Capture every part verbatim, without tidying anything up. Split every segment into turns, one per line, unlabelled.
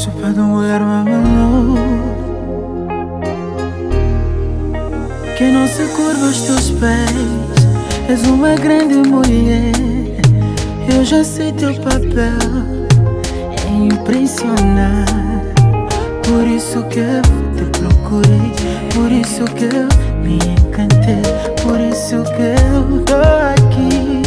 Chupa de mulher mamalô que não se curva aos teus pés. És uma grande mulher, eu já sei teu papel é impressionar. Por isso que eu te procurei, por isso que eu me encantei, por isso que eu tô aqui,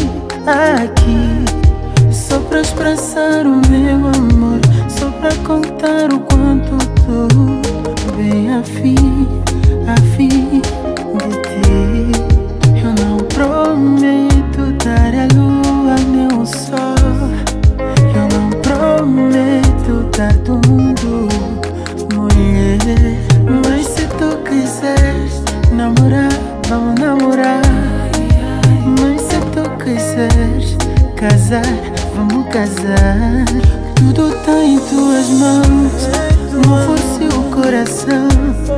aqui, só pra expressar o meu amor, só pra contar o quanto tô bem afim, afim de ti. Eu não prometo dar a lua nem o sol, eu não prometo dar do mundo, mulher. Mas se tu quiseres namorar, vamos namorar. Mas se tu quiseres casar, vamos casar. Tudo tá em tuas mãos, não force o coração.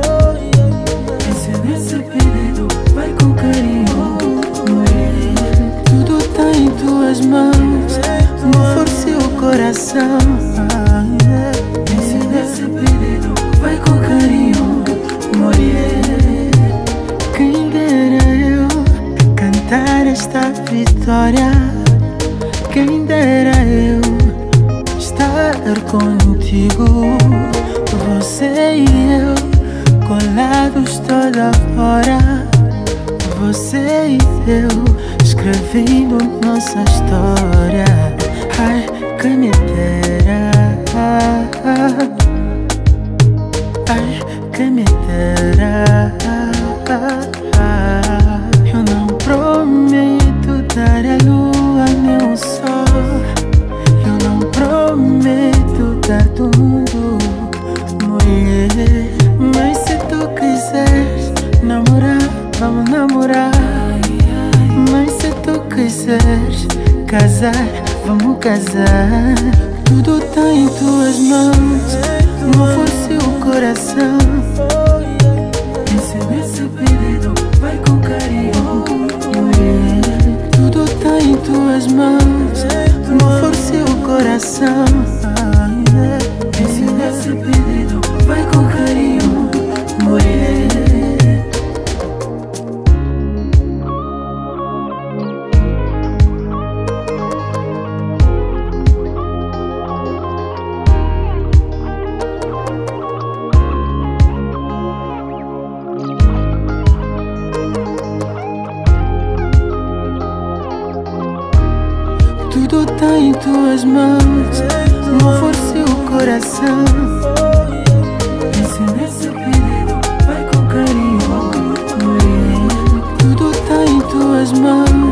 Pense nesse pedido, vai com carinho, mulher. Tudo tá em tuas mãos, não force o coração. Pense nesse pedido, vai com carinho, mulher. Quem dera eu cantar esta vitória, quem dera eu estar contigo, você e eu colados toda hora, você e eu escrevendo nossa história. Ai, quem me dera, ai, quem me dera. Eu não prometo dar a lua nem o sol, eu não prometo dar do mundo, mulher. Mas se tu quiseres namorar, vamos namorar. Mas se tu quiseres casar, vamos casar. Tudo tá em tuas mãos, não force o coração. Pense nesse pedido, vai com carinho, mulher. Tudo tá em tuas mãos, não force o coração. Pense nesse pedido, vai com carinho, mulher. Tudo tá em tuas mãos, não force o coração. Pense nesse pedido, vai com carinho, mulher. Tudo tá em tuas mãos,